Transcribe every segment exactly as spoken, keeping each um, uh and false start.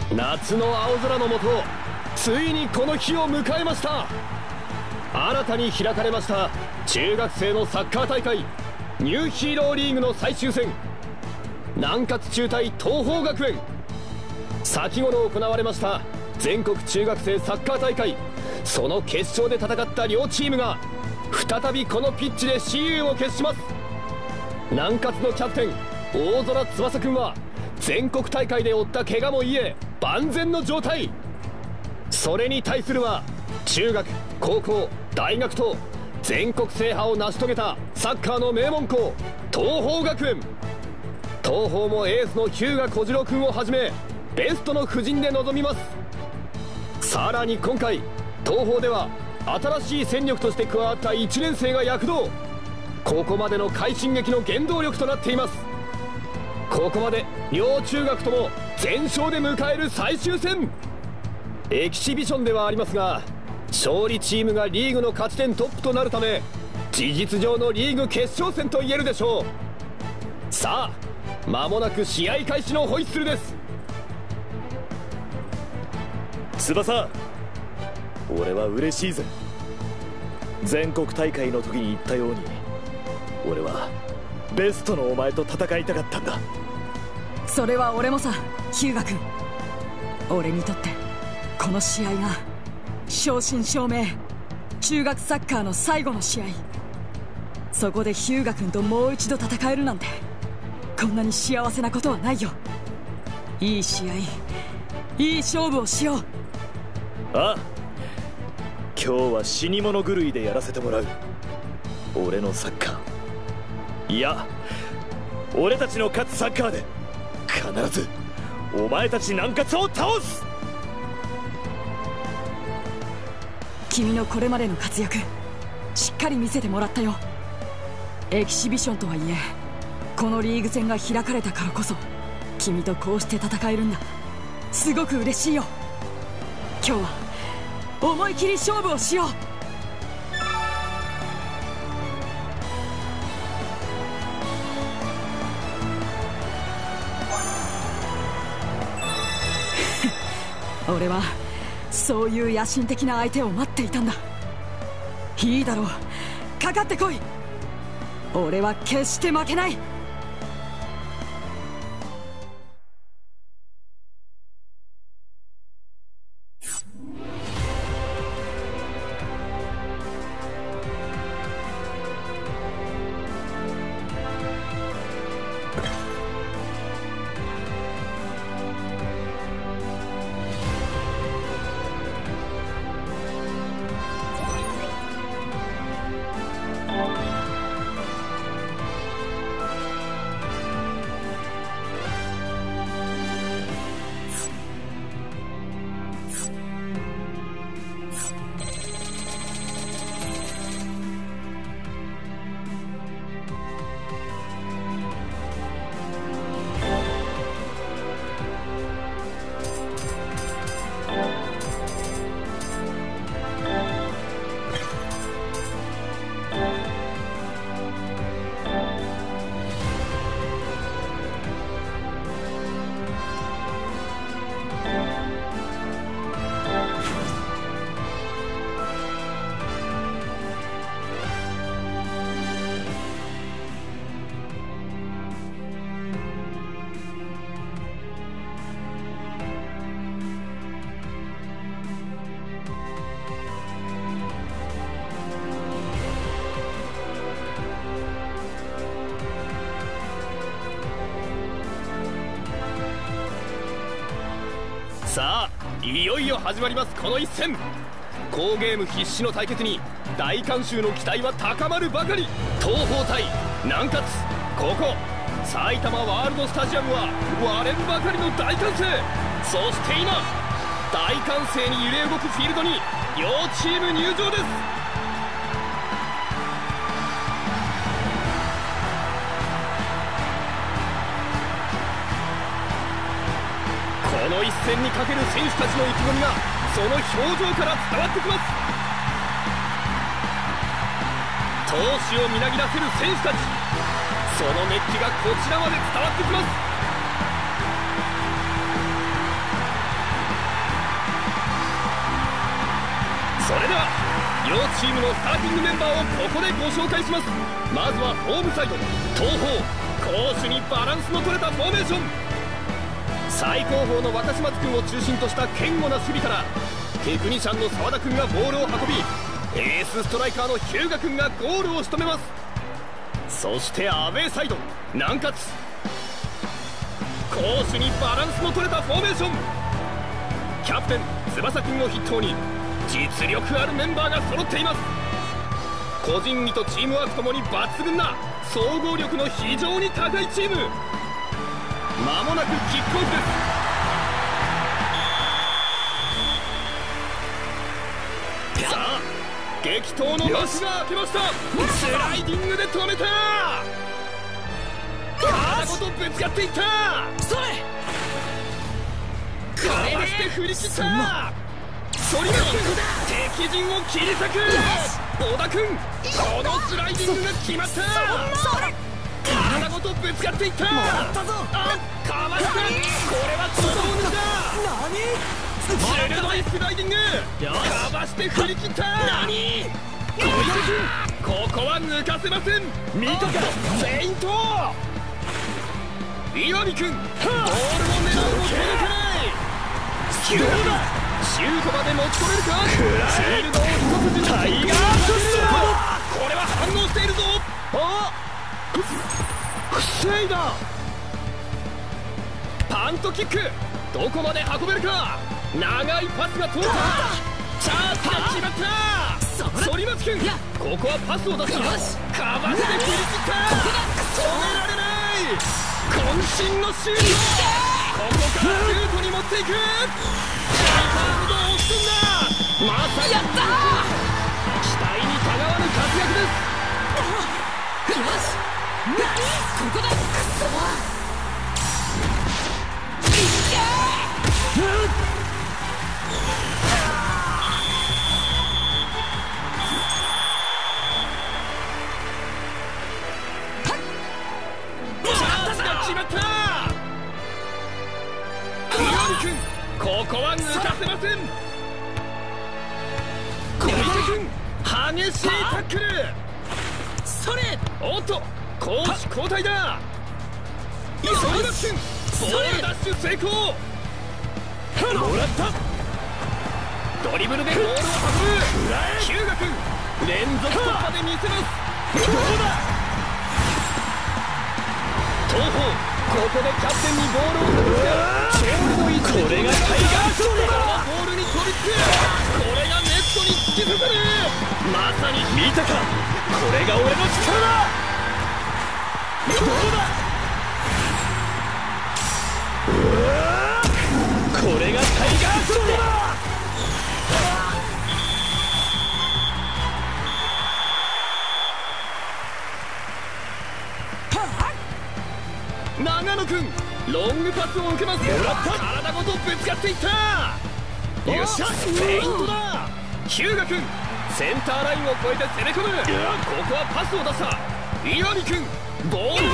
夏の青空の下、ついにこの日を迎えました。新たに開かれました中学生のサッカー大会ニューヒーローリーグの最終戦、南葛中対東邦学園。先頃行われました全国中学生サッカー大会、その決勝で戦った両チームが再びこのピッチで雌雄を決します。南葛のキャプテン大空翼くんは全国大会で負った怪我も癒え万全の状態。それに対するは中学、高校、大学と全国制覇を成し遂げたサッカーの名門校東邦学園。東邦もエースの日向小次郎君をはじめベストの布陣で臨みます。さらに今回東邦では新しい戦力として加わったいちねん生が躍動。ここまでの快進撃の原動力となっています。ここまで両中学とも全勝で迎える最終戦。エキシビションではありますが、勝利チームがリーグの勝ち点トップとなるため、事実上のリーグ決勝戦と言えるでしょう。さあ間もなく試合開始のホイッスルです。 翼、俺は嬉しいぜ。全国大会の時に言ったように、俺はベストのお前と戦いたかったんだ。 それは俺もさ、日向君。俺にとってこの試合が正真正銘中学サッカーの最後の試合。そこで日向君ともう一度戦えるなんて、こんなに幸せなことはないよ。いい試合、いい勝負をしよう。 ああ、今日は死に物狂いでやらせてもらう。俺のサッカー、いや俺たちの勝つサッカーで必ずお前たち南葛を倒す。 君のこれまでの活躍しっかり見せてもらったよ。エキシビションとはいえこのリーグ戦が開かれたからこそ君とこうして戦えるんだ。すごく嬉しいよ。今日は思い切り勝負をしよう。俺はそういう野心的な相手を待っていたんだ。いいだろう、かかってこい。俺は決して負けない。 さあいよいよ始まります、この一戦。好ゲーム必至の対決に大観衆の期待は高まるばかり。東邦対南葛、ここ埼玉ワールドスタジアムは割れんばかりの大歓声。そして今大歓声に揺れ動くフィールドに両チーム入場です。この一戦にかける選手たちの意気込みがその表情から伝わってきます。闘志をみなぎらせる選手たち、その熱気がこちらまで伝わってきます。 両チームのスターティングメンバーをここでご紹介します。まずはホームサイド、東方、攻守にバランスの取れたフォーメーション。最高峰の若島津君を中心とした堅固な守備から、テクニシャンの澤田君がボールを運び、エースストライカーの日向君がゴールを仕留めます。そしてアウェーサイド、南葛、攻守にバランスの取れたフォーメーション。キャプテン翼君を筆頭に実力あるメンバーが揃っています。個人技とチームワークともに抜群な総合力の非常に高いチーム。まもなくキックオフです。さあ激闘の幕が開けました。スライディングで止めた。体ごとぶつかっていった。 それかわして振り切った。反りが敵陣を切り裂く。小田君、このスライディングが決まった。体ごとぶつかっていった。あ、かわした。これはツボを抜いた。鋭いスライディング、かわして振り切った。小池君、ここは抜かせません。見たか、フェイント。岩見君、ボールを狙うも届かない。シュートまで持ち込めるか。シールドを一筋のタイガーショット。これは反応しているぞ。あっ、防いだ。パントキック、どこまで運べるか。長いパスが通った。チャージが決まった。反町君、ここはパスを出した。かわして振り切った。止められない。渾身のシュート。ここからシュートに持っていく。シャイカーブドを押すんだ。まさにやった。期待にたがわぬ活躍です。 よし、何ここだ。クソいけー。決まった。岩見君、ここは抜かせません。小池君、激しいタックル。それ、おっと、攻守交代だ。反町君、ボールダッシュ成功。もらった。ドリブルでボールを運ぶ。日向君、連続突破で見せます。どうだ。東方、ここでキャプテンにボールを託して勝利の一撃。これがタイガーショットだ。ボールに飛びつく。これがネットに突き刺さる。まさに見たか。これが俺の力だ。どうだ。これがタイガーショットだ。長野君、ロングパスを受けます。体ごとぶつかっていった。よっしゃ、フェイントだ。日向君、センターラインを越えて攻め込む。ここはパスを出した。岩見君、ボールを奪った。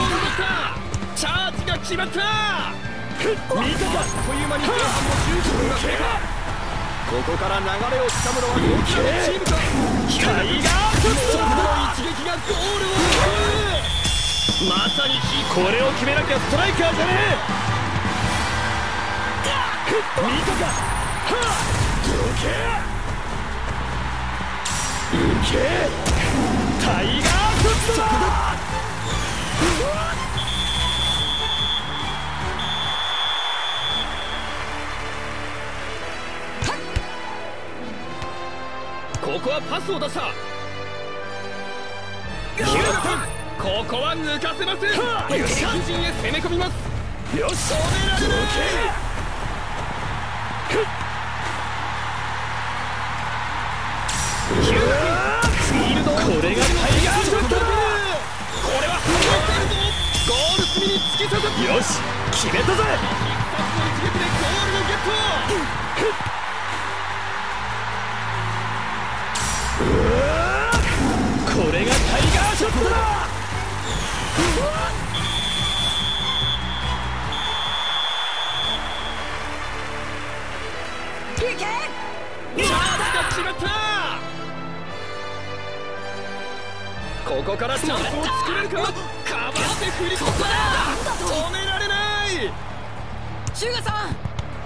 チャージが決まった。見たか。あっという間に前半のじゅうごふんが経過。ここから流れをつかむのはどちらのチームか。タイガーショットの一撃がゴールを奪う。まさにこれを決めなきゃストライカーじゃねえ。見たか。どけ。行け。タイガーショットだ。ここはパスを出した。日向君、ここは抜かせません。敵陣へ攻め込みます。よし、止められない。ヒューフィールド、これがタイガーショット。これは入っているぞ。ゴール隅に突き刺さった。よし、決めたぜ。必殺の一撃でゴールをゲット。これがタイガーショットだ。いけ。チャンスが決まった。 ここからチャンスを作れるか。かばって振り込んだ。止められない。 シュガさん、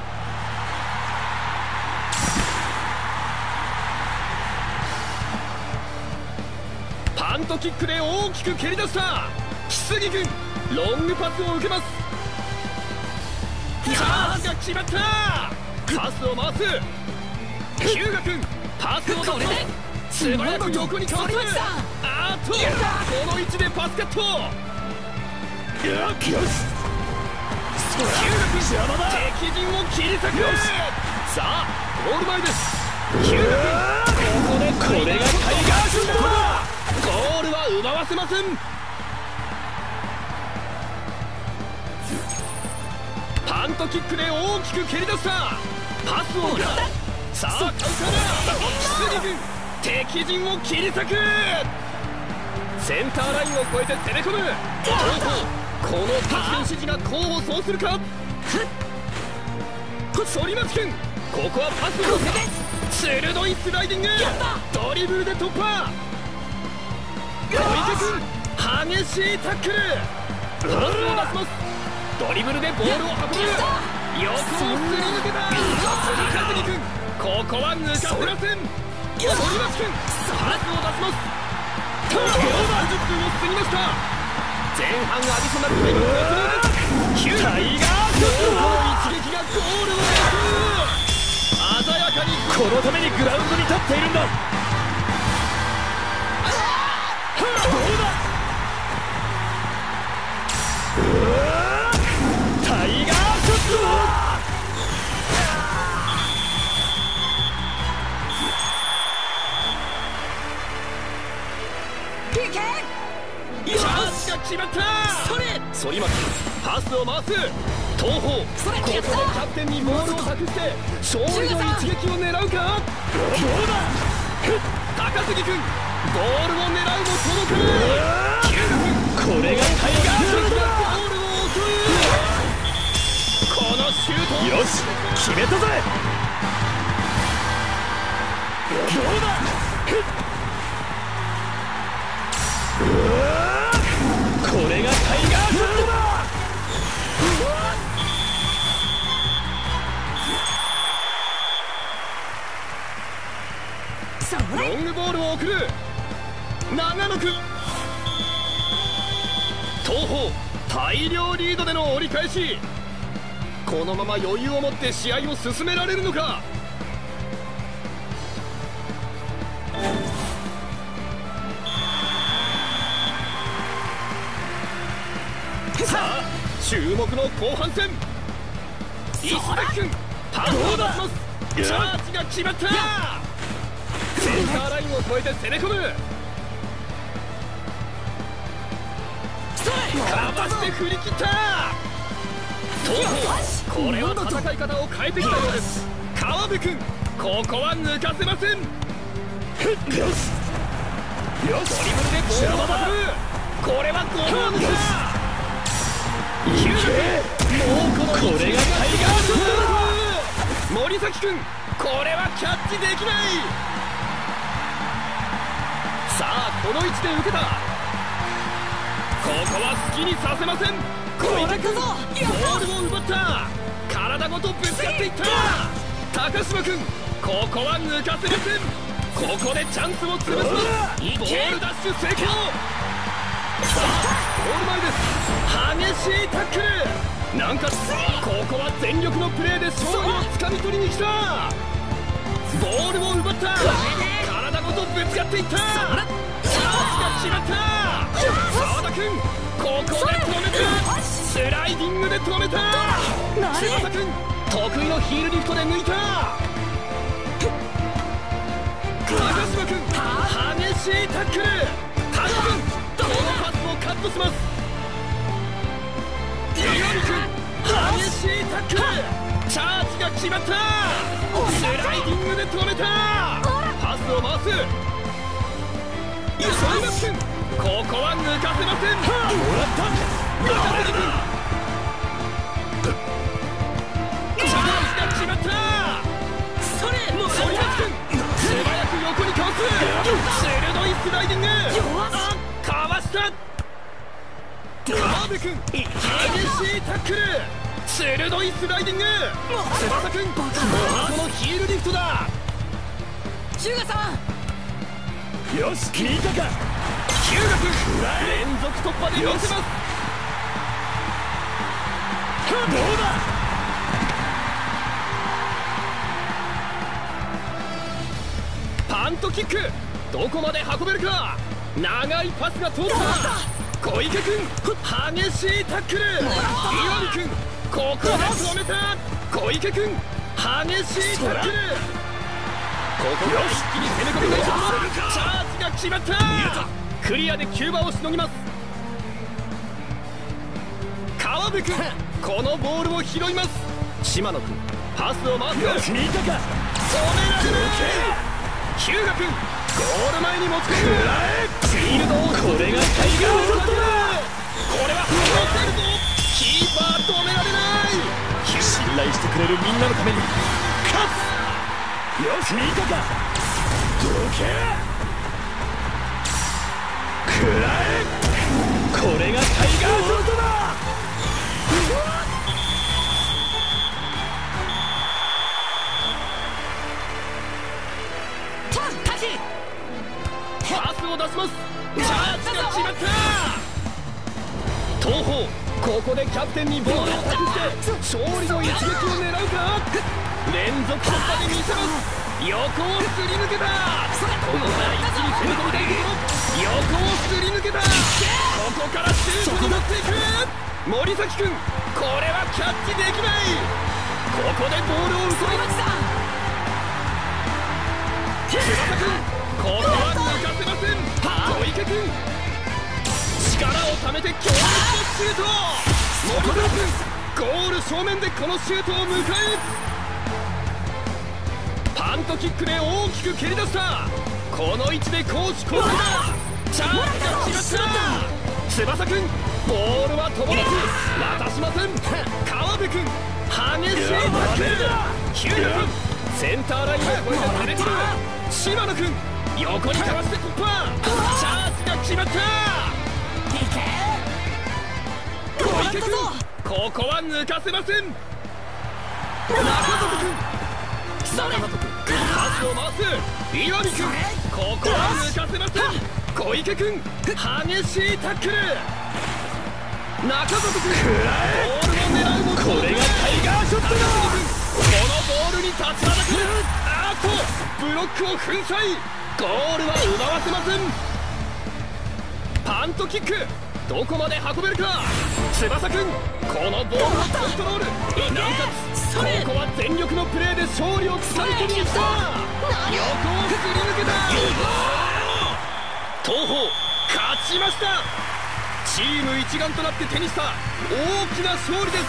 パントキックで大きく蹴り出した木杉君。ロングパスを受けます。チャージが決まった。パスを回す。ヒューガ君、パスを出す。素早く横にかわす。あーっと、この位置でパスカット。ヒューガ君、敵陣を切り裂く。さあゴール前です。ヒューガ君、ここでこれがタイガーシュートだ。ゴールは奪わせません。パントキックで大きく蹴り出したパスを。さあカウンターだ。木杉君、敵陣を切り裂く。センターラインを越えて攻め込む。このキャプテン指示が功を奏するか。反町君、ここはパスを。鋭いスライディング。ドリブルで突破。小池君、激しいタックル。パスを出します。ドリブルでボールを運ぶ。横をすり抜けた。三木君、ここは抜かせません。反町君、パスを出します。さんじゅっぷんを過ぎました。前半アディショナルタイムです。ヒュータイガーショット。この一撃がゴールを焼く。鮮やかにこのためにグラウンドに立っているんだ。どうだ。タイガーショット。 チャンスが決まった。それ反町、パスを回す。東邦、ここでキャプテンにボールを託して勝利の一撃を狙うか。どうだ。高杉君、ボールを狙うも届かない。ヒューガ君、 これがタイガーショットだ。 ボールを送る。このシュート、 よし決めたぜ。どうだ。これがタイガーショットだ。 ロングボールを送る。長野君、東邦大量リードでの折り返し。このまま余裕を持って試合を進められるのか。さあ注目の後半戦。石崎君、パスを出します。チャージが決まった。センターラインを越えて攻め込む。かわして振り切った。東邦、これは戦い方を変えてきたようです。川辺君、ここは抜かせません。よしよし、ドリブルでボールを運ぶ。これはゴールを抜く。ヒューガ君、もうこのこれがタイガーショット。森崎君、これはキャッチできない。さあこの位置で受けた。ここは好きにさせません。小池君、ボールを奪った。体ごとぶつかっていった。高島君、ここは抜かせません。ここでチャンスを潰す。ボールダッシュ成功。さあゴール前です。激しいタックル。なんかここは全力のプレーで勝利をつかみ取りに来た。ボールを奪った。体ごとぶつかっていった。チャンスが決まった。澤田君、ここで止めた。スライディングで止めた。翼君、得意のヒールリフトで抜いた。高島君、激しいタックル。田中君、このパスをカットします。岩見君、激しいタックル。チャージが決まった。スライディングで止めた。パスを回す。反町君、ここは抜かせません。もらった。中杉君、チャージが決まった。それ反町君、素早く横にかわす。鋭いスライディング。 した川辺君激しいタックル、鋭いスライディング、翼君このヒールリフトだ。 日向さん、 よし聞いたか。 日向君連続突破で見せます。 どうだ。 パントキックどこまで運べるか。長いパスが通った。小池君激しいタックル、岩見君ここで止めた。小池君激しいタックル、ここから一気に攻め込みたいところ。チャージが決まった。クリアでキューバをしのぎます。川辺君このボールを拾います。島野君パスを回す。 よし見たか。 止められない。日向君ゴール前に持ち込む。フィールドをこれがタイガーショットだ。これは入っているぞ。キーパー止められない。 信頼してくれるみんなのために勝つ。よし見たか。どけ。くらえ。これがタイガーショットだ。 パスを出します。チャージが決まった。東邦ここでキャプテンにボールを託して勝利の一撃を狙うか。連続突破で見せます。横をすり抜けた。ここから一気に攻め込みたいところ。横をすり抜けた。ここからシュートに持っていく。森崎君これはキャッチできない。ここでボールを奪いました。翼君ここは抜かせません。小池君力をためて強烈なシュート。本田君ゴール正面でこのシュートを迎え撃つ。パントキックで大きく蹴り出した。この位置で攻守交代だ。チャージが決まった。翼君ボールは止まらず渡しません。川辺君激しいタックル。日向君センターラインを越えて食べきる。島野君横にかわして突破。チャージが決まった。小池君ここは抜かせません。中里君中里君パスを回す。岩見君ここは抜かせません。小池君激しいタックル。中里君ボールを狙うもこれがタイガーショットだ。このボールに立ちはだかる。あーっとブロックを粉砕。ゴールは奪わせません。パントキックどこまで運べるか。翼君このボールをコントロール。なおかつここは全力のプレーで勝利をつかみ取りに来た。横をすり抜けた。東邦勝ちました。チーム一丸となって手にした大きな勝利です。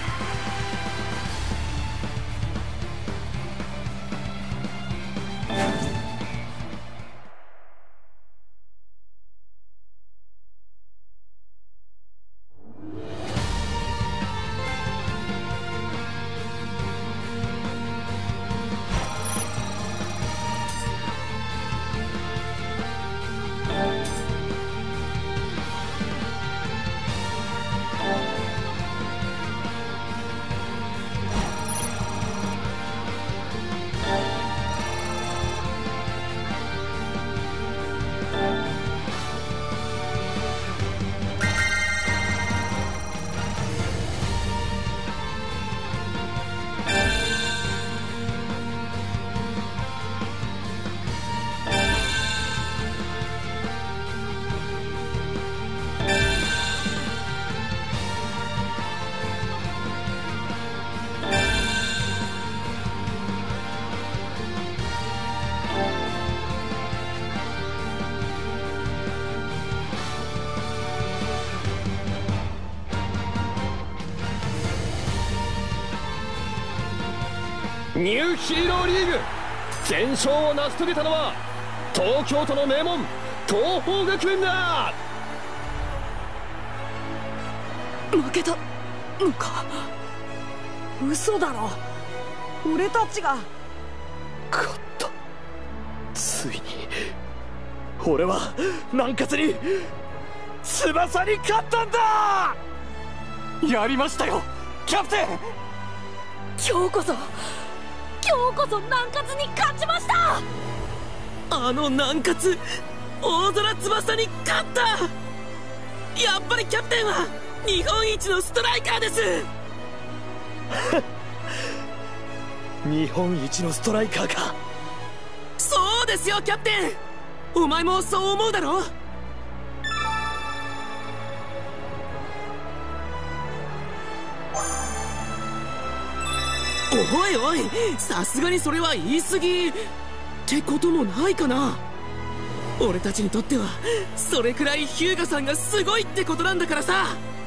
ニューヒーローリーグ全勝を成し遂げたのは東京都の名門東邦学園だ。 負けたのか。嘘だろ。俺たちが勝った。ついに俺は南葛に翼に勝ったんだ。 やりましたよキャプテン。 今日こそ今日こそ南葛に勝ちました。 あの南葛大空翼に勝った。やっぱりキャプテンは日本一のストライカーです。 日本一のストライカーか。 そうですよキャプテン。お前もそう思うだろ。おいおい、さすがにそれは言い過ぎってこともないかな。俺たちにとってはそれくらい日向さんがすごいってことなんだからさ。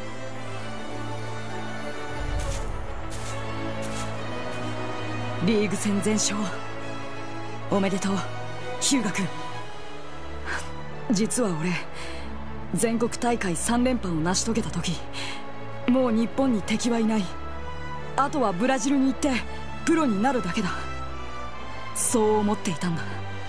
リーグ戦全勝おめでとう日向君。実は俺全国大会さん連覇を成し遂げた時、もう日本に敵はいない、あとはブラジルに行ってプロになるだけだ、そう思っていたんだ。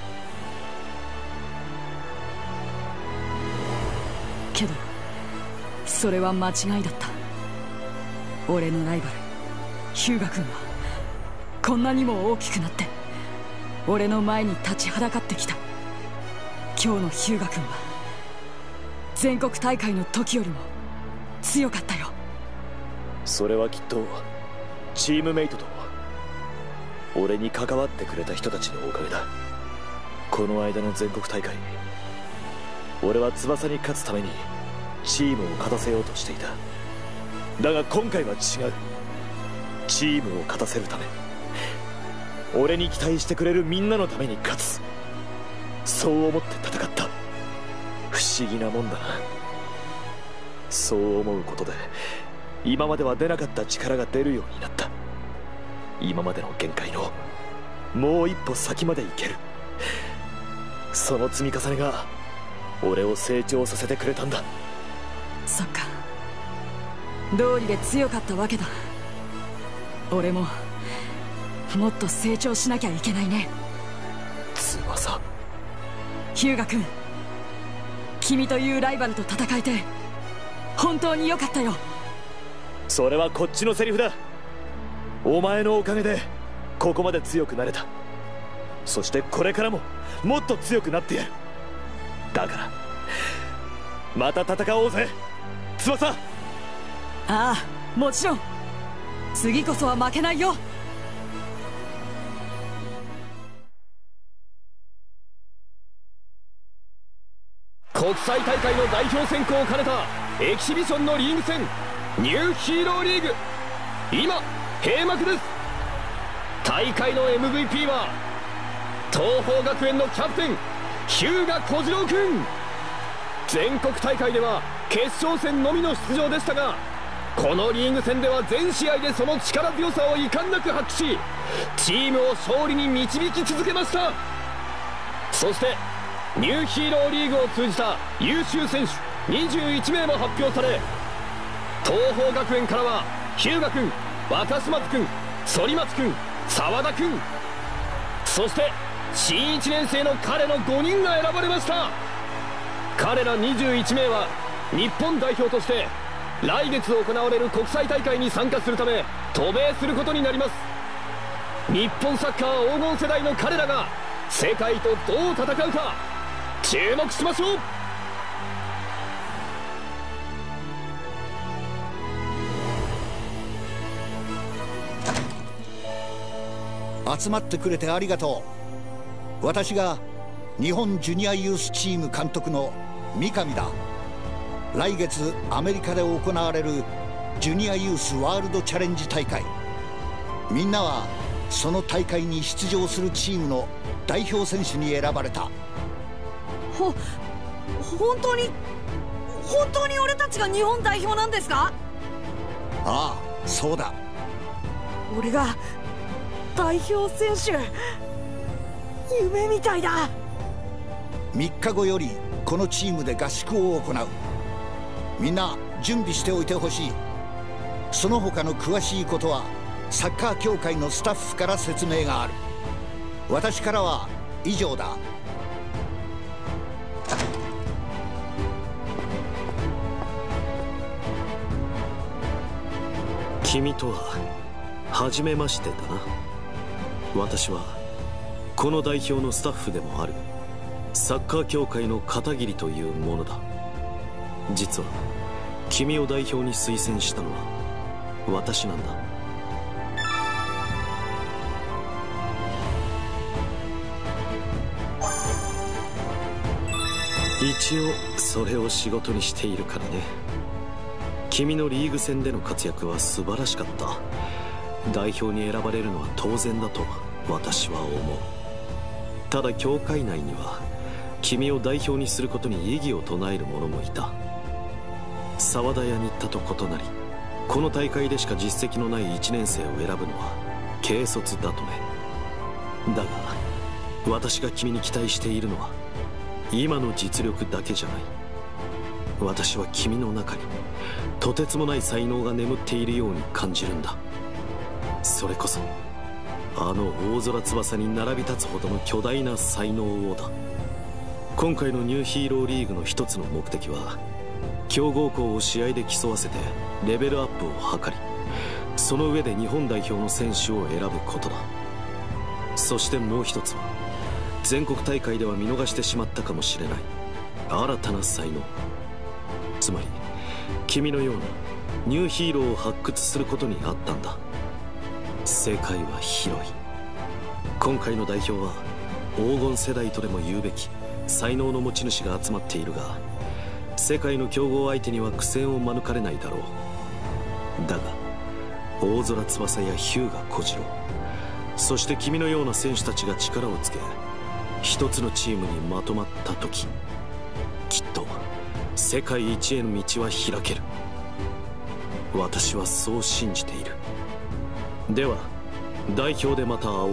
けどそれは間違いだった。俺のライバル日向君はこんなにも大きくなって俺の前に立ちはだかってきた。今日の日向君は全国大会の時よりも強かったよ。 それはきっとチームメイトと俺に関わってくれた人たちのおかげだ。この間の全国大会、俺は翼に勝つためにチームを勝たせようとしていた。だが今回は違う。チームを勝たせるため、俺に期待してくれるみんなのために勝つ、そう思って戦った。不思議なもんだな。そう思うことで今までは出なかった力が出るようになった。今までの限界のもう一歩先まで行ける。その積み重ねが俺を成長させてくれたんだ。 そっか、道理で強かったわけだ。俺ももっと成長しなきゃいけないね。 翼。 日向君、君というライバルと戦えて本当に良かったよ。 それはこっちのセリフだ。お前のおかげでここまで強くなれた。そしてこれからももっと強くなってやる。だからまた戦おうぜ翼。 ああ、もちろん次こそは負けないよ。 国際大会の代表選考を兼ねたエキシビションのリーグ戦ニューヒーローリーグ、今閉幕です。大会の エムブイピー は東邦学園のキャプテン日向小次郎君。全国大会では決勝戦のみの出場でしたが、このリーグ戦では全試合でその力強さを遺憾なく発揮し、チームを勝利に導き続けました。そしてニューヒーローリーグを通じた優秀選手にじゅういちめいも発表され、東邦学園からは日向君、若島津君、反町君、澤田君、そして新いちねん生の彼のごにんが選ばれました。彼らにじゅういちめいは日本代表として来月行われる国際大会に参加するため渡米することになります。日本サッカー黄金世代の彼らが世界とどう戦うか注目しましょう。 集まってくれてありがとう。私が日本ジュニアユースチーム監督の三上だ。来月アメリカで行われるジュニアユースワールドチャレンジ大会、みんなはその大会に出場するチームの代表選手に選ばれた。 ほ本当に本当に俺たちが日本代表なんですか？ ああ、そうだ。 俺が代表選手、夢みたいだ。 みっかごよりこのチームで合宿を行う。みんな準備しておいてほしい。その他の詳しいことはサッカー協会のスタッフから説明がある。私からは以上だ。 君とは初めましてだな。私はこの代表のスタッフでもあるサッカー協会の片桐というものだ。実は君を代表に推薦したのは私なんだ。一応それを仕事にしているからね。君のリーグ戦での活躍は素晴らしかった。代表に選ばれるのは当然だと私は思う。ただ協会内には君を代表にすることに異議を唱える者もいた。沢田屋新田と異なり、この大会でしか実績のないいちねん生を選ぶのは軽率だとね。だが私が君に期待しているのは今の実力だけじゃない。私は君の中にとてつもない才能が眠っているように感じるんだ。それこそあの大空翼に並び立つほどの巨大な才能をだ。今回のニューヒーローリーグの一つの目的は強豪校を試合で競わせてレベルアップを図り、その上で日本代表の選手を選ぶことだ。そしてもう一つは全国大会では見逃してしまったかもしれない新たな才能。つまり君のようなニューヒーローを発掘することにあったんだ。世界は広い。今回の代表は黄金世代とでも言うべき才能の持ち主が集まっているが、世界の強豪相手には苦戦を免れないだろう。だが大空翼や日向小次郎、そして君のような選手たちが力をつけ一つのチームにまとまった時、きっと世界一への道は開ける。私はそう信じている。では代表でまた会おう。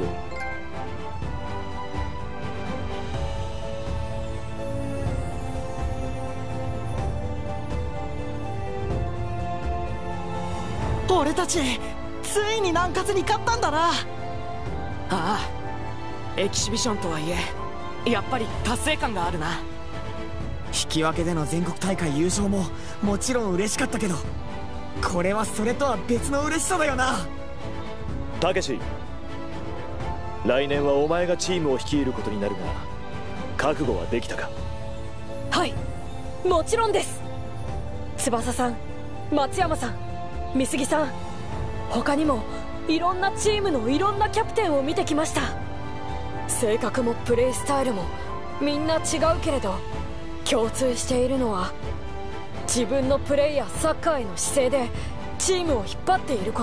俺たちついに南葛に勝ったんだな。ああ、エキシビションとはいえやっぱり達成感があるな。 引き分けでの全国大会優勝ももちろん嬉しかったけど、これはそれとは別の嬉しさだよな。 たけし、来年はお前がチームを率いることになるが覚悟はできたか？ はい、もちろんです。翼さん、松山さん、美杉さん、他にもいろんなチームのいろんなキャプテンを見てきました。性格もプレースタイルもみんな違うけれど、共通しているのは自分のプレーやサッカーへの姿勢でチームを引っ張っていること。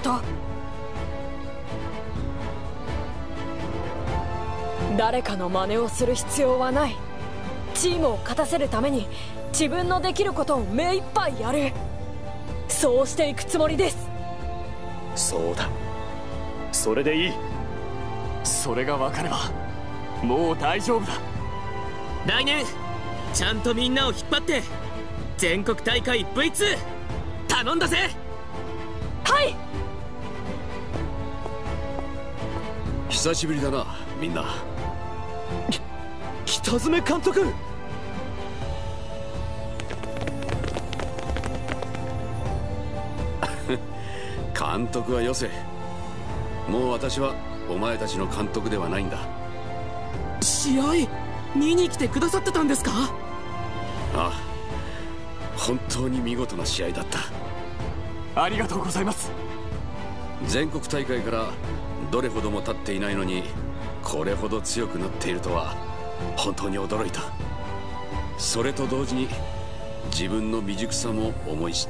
誰かの真似をする必要はない。チームを勝たせるために自分のできることを目いっぱいやる。そうしていくつもりです。 そうだ、それでいい。 それが分かればもう大丈夫だ。 来年ちゃんとみんなを引っ張って全国大会 ブイツー 頼んだぜ。 はい。 久しぶりだなみんな。 北爪監督、 監督はよせ。もう私はお前たちの監督ではないんだ。 試合見に来てくださってたんですか？ ああ、本当に見事な試合だった。 ありがとうございます。 全国大会からどれほども経っていないのにこれほど強くなっているとは本当に驚いた。それと同時に自分の未熟さも思い知った。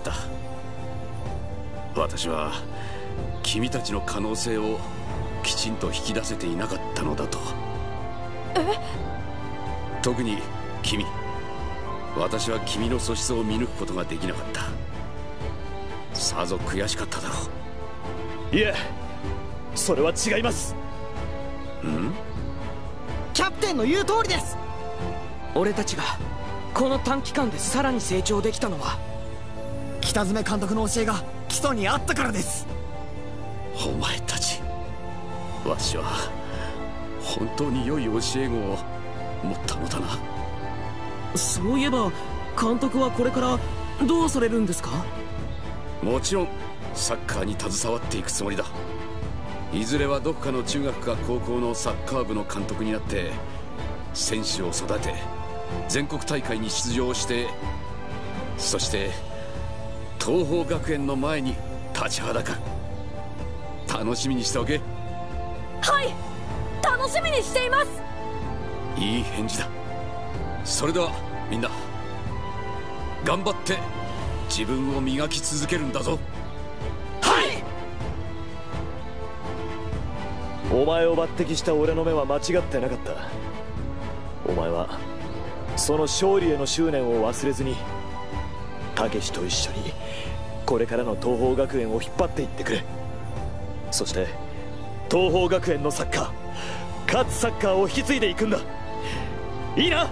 私は君たちの可能性をきちんと引き出せていなかったのだと。 え？ 特に君、私は君の素質を見抜くことができなかった。さぞ悔しかっただろう。いえ、それは違います。 ん？ キャプテンの言う通りです。 俺たちがこの短期間でさらに成長できたのは北爪監督の教えが基礎にあったからです。 お前たち、わしは本当に良い教え子を持ったのだな。 そういえば監督はこれからどうされるんですか？ もちろんサッカーに携わっていくつもりだ。いずれはどこかの中学か高校のサッカー部の監督になって選手を育て全国大会に出場して、そして東邦学園の前に立ちはだかる。楽しみにしておけ。 はい、楽しみにしています。 いい返事だ。それではみんな頑張って自分を磨き続けるんだぞ。 はい。お前を抜擢した俺の目は間違ってなかった。お前はその勝利への執念を忘れずにたけしと一緒にこれからの東邦学園を引っ張っていってくれ。そして東邦学園のサッカー、勝つサッカーを引き継いでいくんだ。いいな。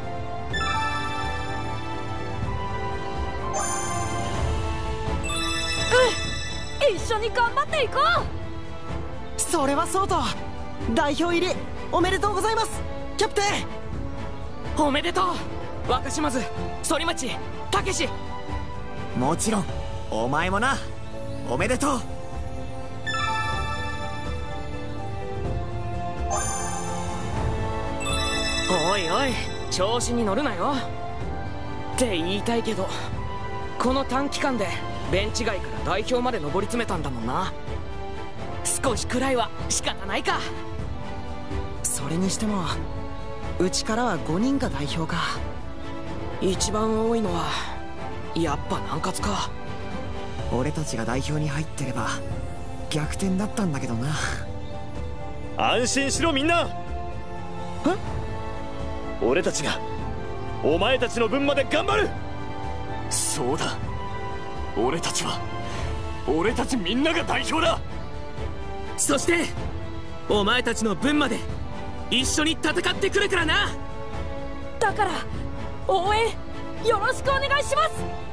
うん、一緒に頑張っていこう。それはそうと、代表入りおめでとうございます、キャプテン。おめでとう、若島津、反町、たけし。 もちろんお前もな、おめでとう。 おいおい、調子に乗るなよって言いたいけど、この短期間でベンチ外から代表まで上り詰めたんだもんな。少しくらいは仕方ないか。 それにしてもうちからはごにんが代表か。 一番多いのはやっぱ南葛か。 俺たちが代表に入ってれば逆転だったんだけどな。 安心しろみんな。俺たちがお前たちの分まで頑張る。 そうだ、俺たちは俺たちみんなが代表だ。 そしてお前たちの分まで一緒に戦ってくるからな。 だから応援よろしくお願いします。